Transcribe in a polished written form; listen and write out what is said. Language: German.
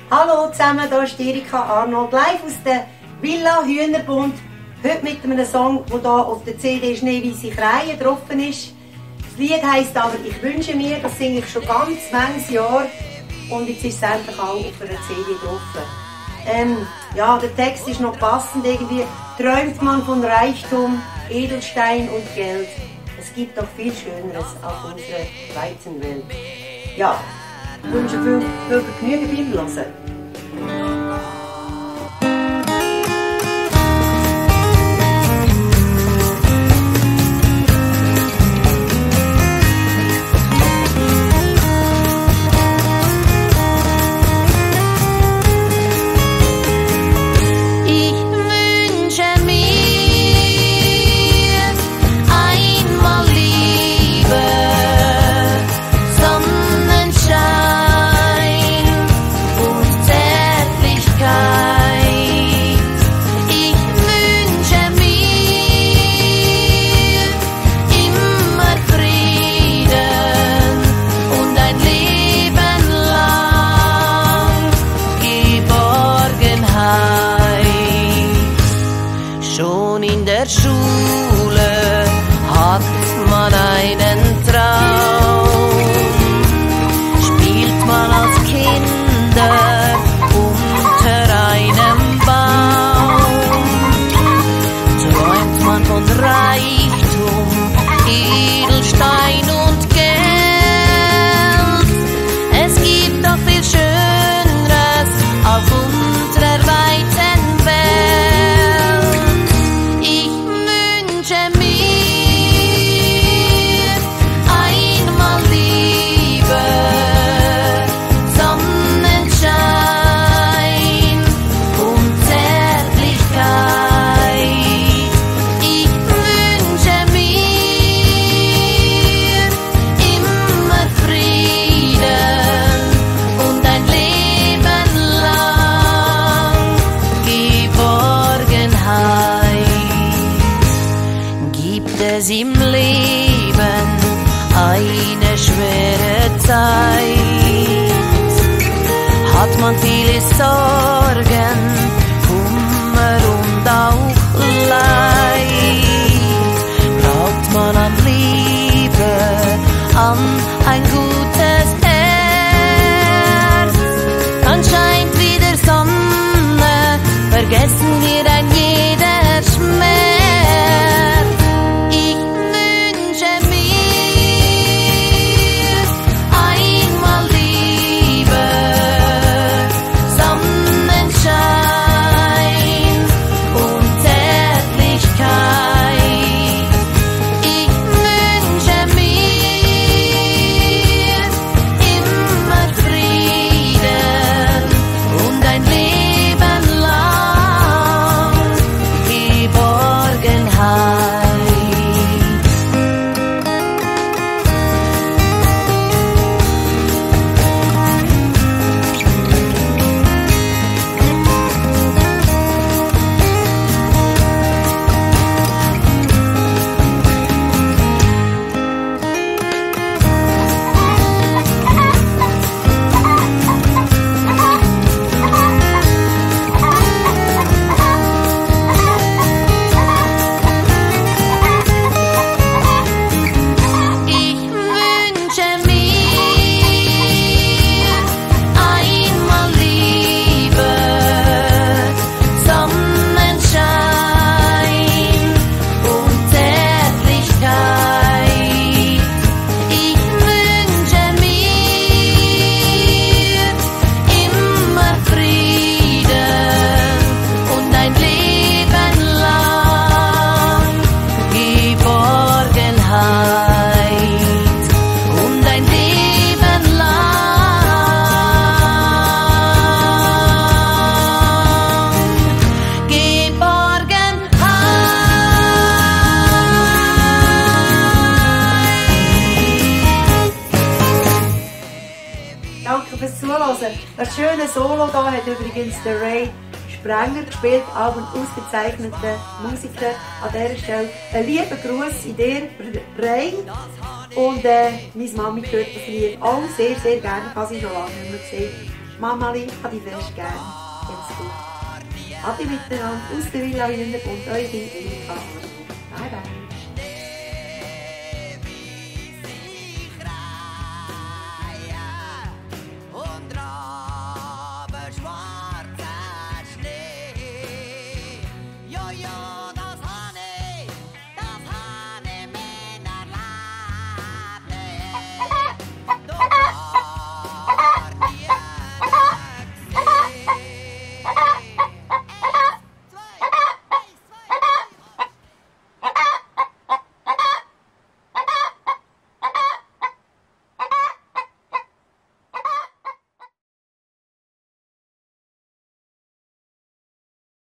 Hallo zusammen, hier ist Erika Arnold, live aus der Villa Hühnerbund. Heute mit einem Song, der hier auf der CD Schneeweisse Kreie drauf ist. Das Lied heisst aber «Ich wünsche mir», das singe ich schon ganz manches Jahr. Und jetzt ist es endlich auch auf einer CD drauf. Ja, der Text ist noch passend irgendwie. Träumt man von Reichtum, Edelstein und Geld. Es gibt doch viel Schöneres auf unserer Weizenwelt. Ja, ich wünsche viel Vergnügen beim Hören. Schon in der Schule hat man einen Traum, spielt man als Kinder unter einem Baum, träumt man von Reichtum, Edelstein und Geld. Es gibt doch viel Schöneres auf unserer weiten Welt. Gibt es im Leben eine schwere Zeit? Hat man viele Sorgen, Kummer und auch Leid? Braucht man an Liebe, an ein gutes Herz? Dann scheint wieder Sonne, vergessen wir ein jeder Schmerz. Danke fürs Zuhören. Das schöne Solo da hat übrigens der Ray Sprenger gespielt, auch ein ausgezeichneter Musiker. An dieser Stelle ein lieber Gruß in dir, Ray. Und meine Mami hört das Lied auch sehr, sehr gerne. Ich habe sie schon lange nicht mehr gesehen. Mamali, ich habe dich fest gern. Jetzt gut. Adi miteinander aus der Villa Hühnerbund, eure Erika Arnold. Bye bye. Schwarzer Schnee, ja, ja.